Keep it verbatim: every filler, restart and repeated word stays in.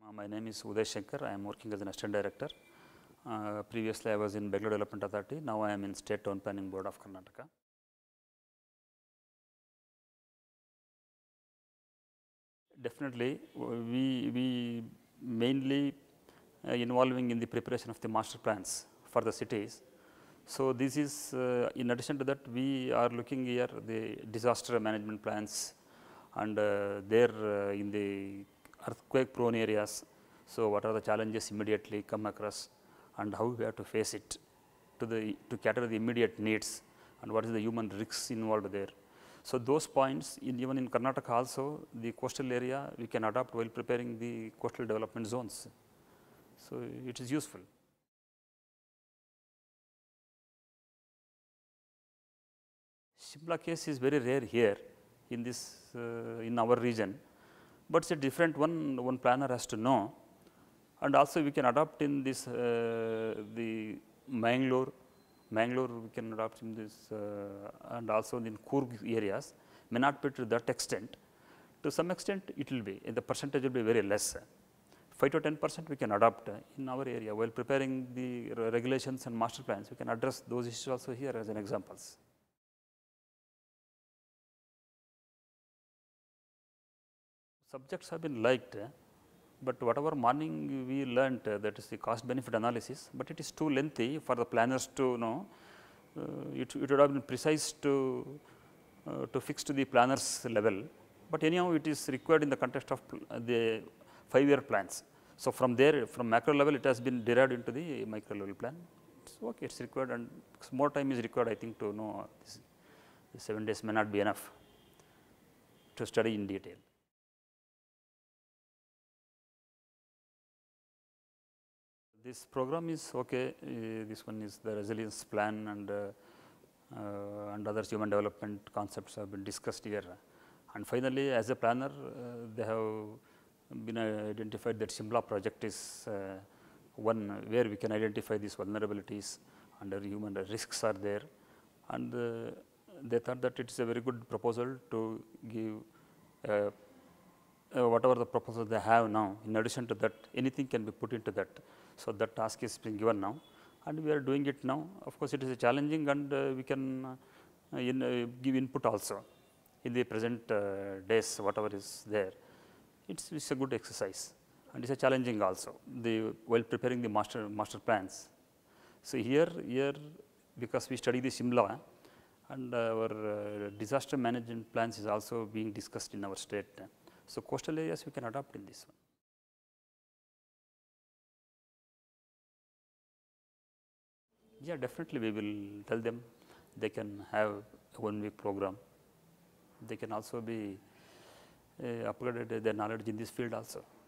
Uh, my name is Uday Shankar. I am working as an assistant director. Uh, previously, I was in Bangalore Development Authority. Now, I am in State Town Planning Board of Karnataka. Definitely, we, we mainly uh, involving in the preparation of the master plans for the cities. So, this is uh, in addition to that, we are looking here the disaster management plans and uh, there uh, in the earthquake prone areas. So, what are the challenges immediately come across and how we have to face it to the to cater the immediate needs and what is the human risks involved there. So, those points in even in Karnataka also the coastal area we can adopt while preparing the coastal development zones. So, it is useful. Shimla case is very rare here in this uh, in our region, but it is a different one, one planner has to know, and also we can adopt in this uh, the Mangalore, Mangalore we can adopt in this uh, and also in Coorg areas, may not be to that extent. To some extent it will be, the percentage will be very less, five to ten percent we can adopt in our area while preparing the regulations and master plans. We can address those issues also here as an examples. Subjects have been liked, but whatever morning we learnt uh, that is the cost benefit analysis, but it is too lengthy for the planners to know. Uh, it, it would have been precise to, uh, to fix to the planners level, but anyhow it is required in the context of the five year plans. So, from there from macro level it has been derived into the micro level plan. It is okay, it is required, and more time is required I think to know this, the seven days may not be enough to study in detail. This program is okay. Uh, this one is the resilience plan and uh, uh, and other human development concepts have been discussed here. And finally, as a planner, uh, they have been uh, identified that Shimla project is uh, one where we can identify these vulnerabilities and the human risks are there. And uh, they thought that it is a very good proposal to give uh, uh, whatever the proposal they have now. In addition to that, anything can be put into that. So, that task is being given now and we are doing it now. Of course, it is a challenging and uh, we can uh, in, uh, give input also in the present uh, days whatever is there. It is a good exercise and it is a challenging also the while preparing the master, master plans. So, here, here because we study the Shimla and our uh, disaster management plans is also being discussed in our state. So, coastal areas we can adopt in this one. Yeah, definitely we will tell them they can have a one week program. They can also be uh, upgraded their knowledge in this field also.